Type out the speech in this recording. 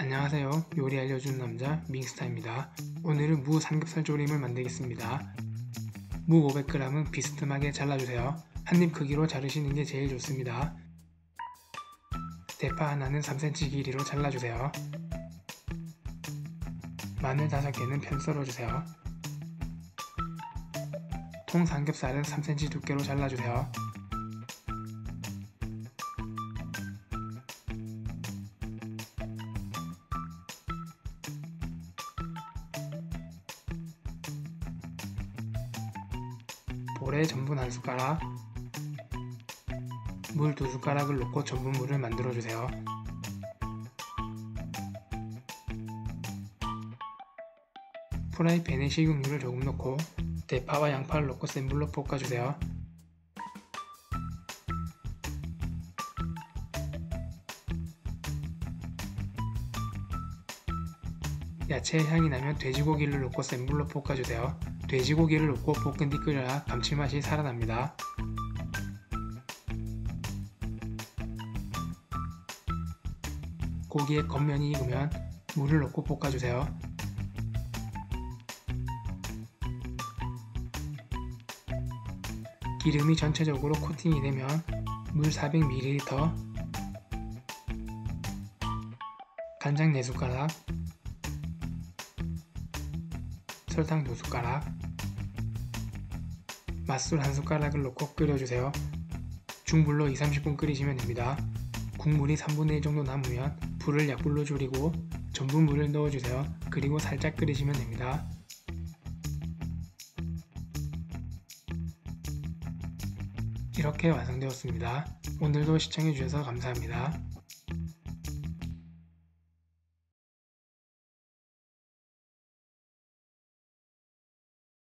안녕하세요. 요리 알려주는 남자 밍스타입니다. 오늘은 무 삼겹살 조림을 만들겠습니다. 무 500g은 비스듬하게 잘라주세요. 한입 크기로 자르시는 게 제일 좋습니다. 대파 하나는 3cm 길이로 잘라주세요. 마늘 5개는 편 썰어주세요. 통 삼겹살은 3cm 두께로 잘라주세요. 볼에 전분 1숟가락, 물 2숟가락을 넣고 전분물을 만들어주세요. 프라이팬에 식용유를 조금 넣고 대파와 양파를 넣고 센 불로 볶아주세요. 야채의 향이 나면 돼지고기를 넣고 센 불로 볶아주세요. 돼지고기를 넣고 볶은 뒤 끓여야 감칠맛이 살아납니다. 고기의 겉면이 익으면 물을 넣고 볶아주세요. 기름이 전체적으로 코팅이 되면 물 400ml, 간장 4숟가락, 설탕 2숟가락, 맛술 1숟가락을 넣고 끓여주세요. 중불로 2-30분 끓이시면 됩니다. 국물이 3분의 1 정도 남으면 불을 약불로 줄이고 전분물을 넣어주세요. 그리고 살짝 끓이시면 됩니다. 이렇게 완성되었습니다. 오늘도 시청해주셔서 감사합니다.